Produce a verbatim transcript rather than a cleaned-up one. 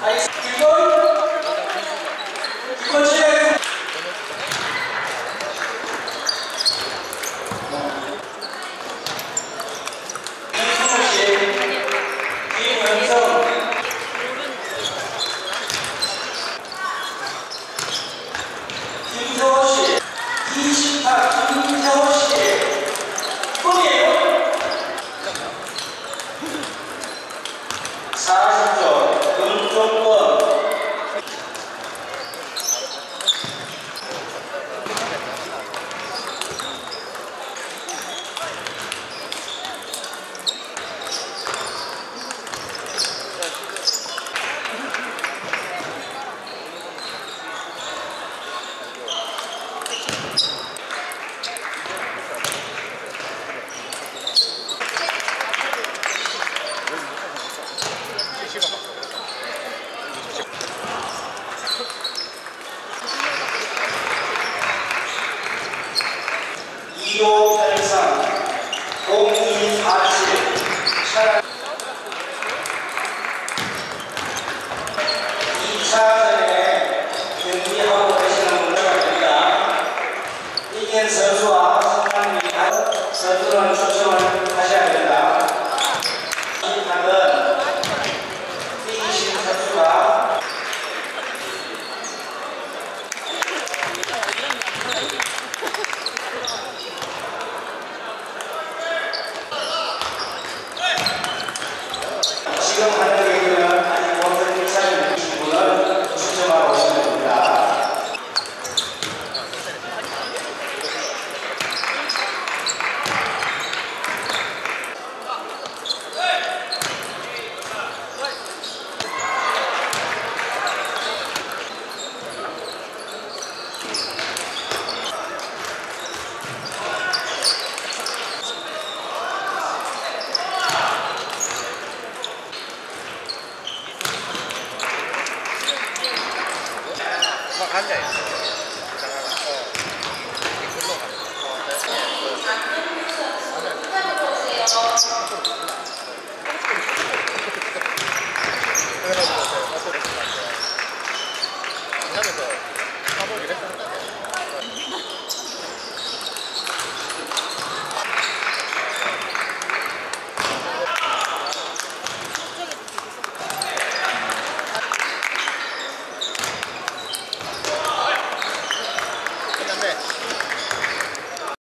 이호 편의상 공이사칠 차량 이 차전에 경기하고 계시는 분들 됩니다. 이긴 선수와 선수를 위한 선수는 추첨을 하셔야 됩니다. 이 판은 이기신 선수가 지금 하는 경기는 아직 원서 일차를 주신 분은 추첨하고 오시면 됩니다. 앉아있어. 하면서 사복이 됐다는 거 아니야? 끝났네.